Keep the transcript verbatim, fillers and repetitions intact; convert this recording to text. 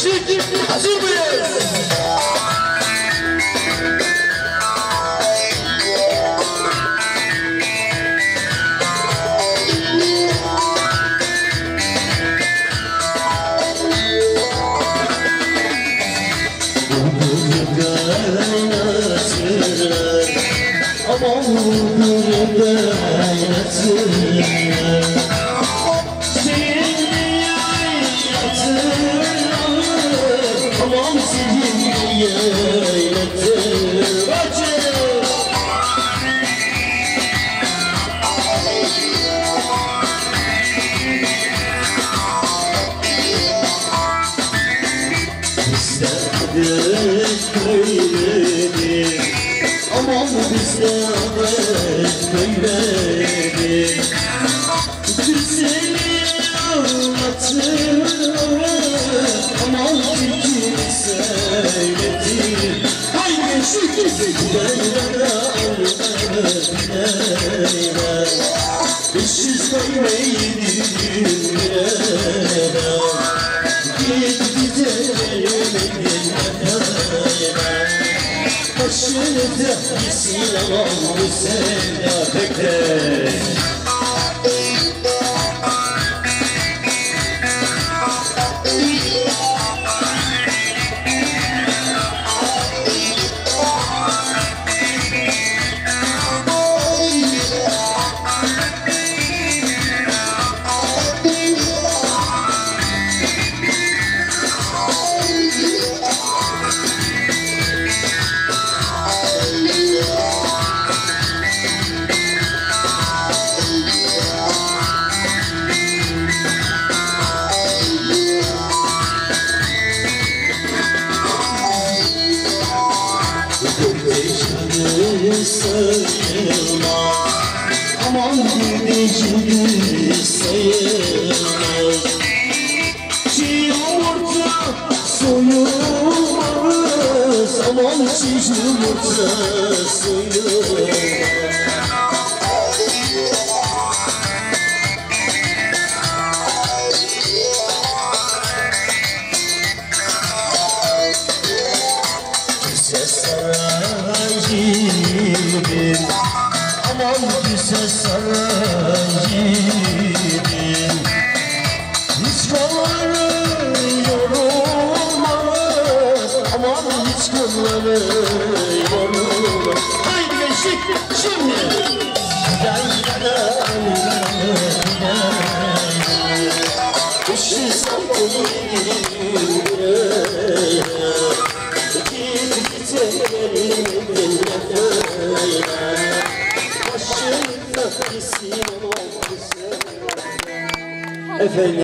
Beşik, hazır mıyız? Aman bulgur kaynatırlar, senin yaynatırlar, aman senin yaynatırlar. İsterdik böyledir, aman bizde adet böyledir. Güzeli anlatır, aman fikir söyletir. Haydi şükür güzellere alır birer, beş yüz koymaydı birer. Git gidelim başını da gitsin aman bu sevda bekler. Sayılmaz, aman bir decili sayılmaz. Çiğ yumurta soyulmaz, aman çiğ yumurta soyulmaz. Güzel sarayım, aman güzel sarayım, hiç kolları yorulmaz, aman hiç kolları yorulmaz. Haydi gençlik şimdi. Gel gel gel, ışığı sapını efendim.